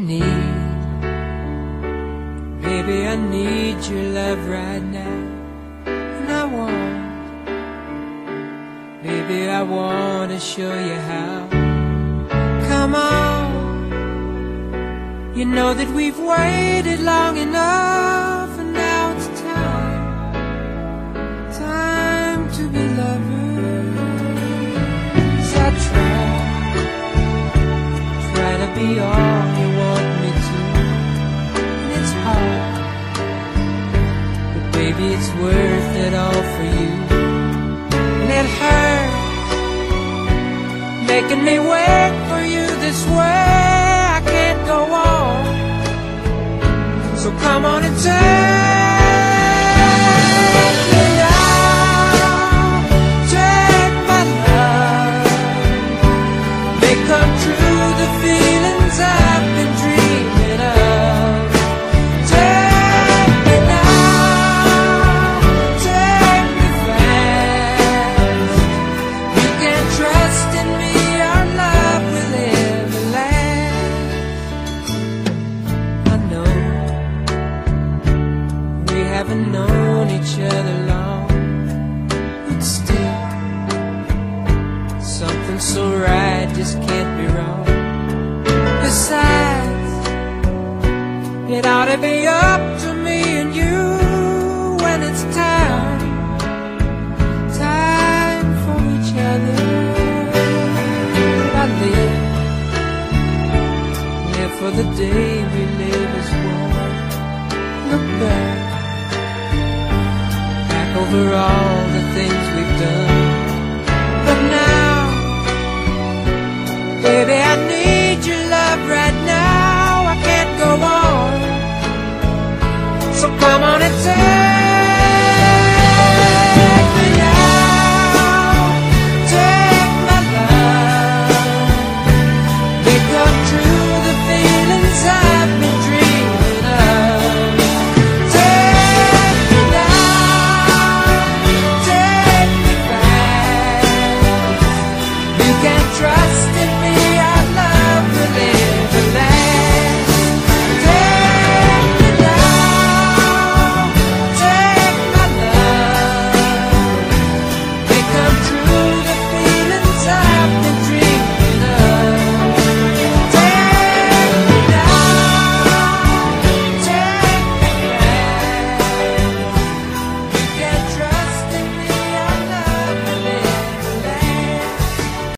need. Baby, I need your love right now. And I want, baby, I want to show you how. Come on, you know that we've waited long enough, and now it's time to be lovers. I try to be all you want me to, and it's hard, but baby, it's worth it all for you. And it hurts making me wait for you this way. I can't go on, so come on and take me now. Take my love, make come true the feelings I've been dreaming of. Take me now, take me fast. You can trust in me, our love will ever last. I know we haven't known each other long, but still something so right just can't be wrong. Besides, it ought to be up to me and you when it's time for each other. I live for the day we live as one. Look back over all